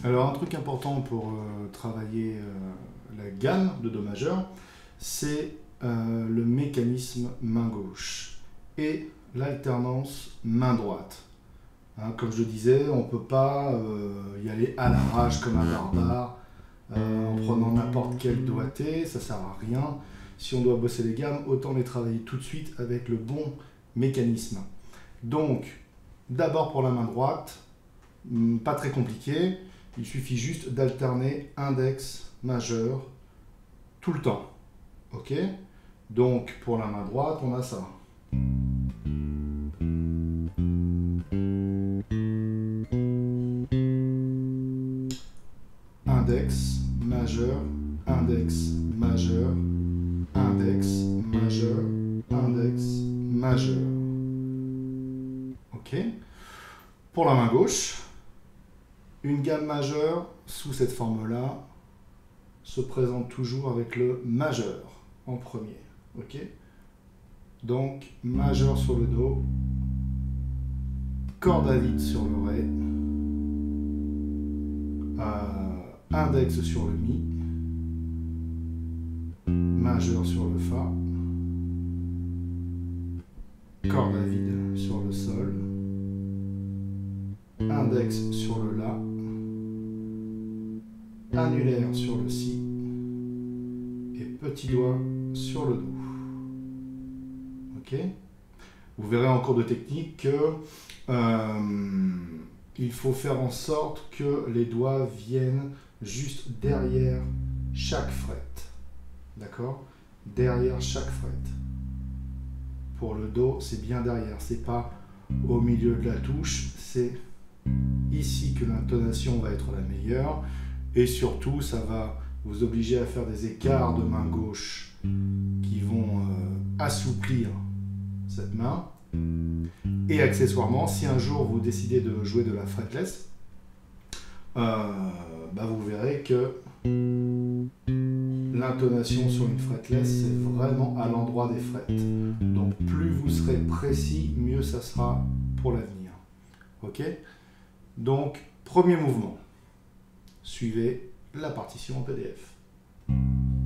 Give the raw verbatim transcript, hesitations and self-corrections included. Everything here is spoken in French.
Alors un truc important pour euh, travailler euh, la gamme de Do majeur, c'est euh, le mécanisme main gauche et l'alternance main droite. Hein, comme je le disais, on ne peut pas euh, y aller à l'arrache comme un barbare euh, en prenant n'importe quel doigté, ça ne sert à rien. Si on doit bosser les gammes, autant les travailler tout de suite avec le bon mécanisme. Donc, d'abord pour la main droite, pas très compliqué, il suffit juste d'alterner index majeur tout le temps. Ok? Donc pour la main droite, on a ça. Index majeur, index majeur, index majeur, index majeur. Ok? Pour la main gauche, une gamme majeure sous cette forme-là se présente toujours avec le majeur en premier. Ok? Donc, majeur sur le Do, corde à vide sur le Ré, euh, index sur le Mi, majeur sur le Fa, corde à vide sur le Sol, index sur le La, annulaire sur le Si et petit doigt sur le Do. Ok? Vous verrez en cours de technique que euh, il faut faire en sorte que les doigts viennent juste derrière chaque fret. D'accord? Derrière chaque fret. Pour le Do, c'est bien derrière, c'est pas au milieu de la touche, c'est ici que l'intonation va être la meilleure. Et surtout, ça va vous obliger à faire des écarts de main gauche qui vont euh, assouplir cette main. Et accessoirement, si un jour vous décidez de jouer de la fretless, euh, bah vous verrez que l'intonation sur une fretless, c'est vraiment à l'endroit des frets. Donc plus vous serez précis, mieux ça sera pour l'avenir. Ok? Donc, premier mouvement. Suivez la partition en P D F.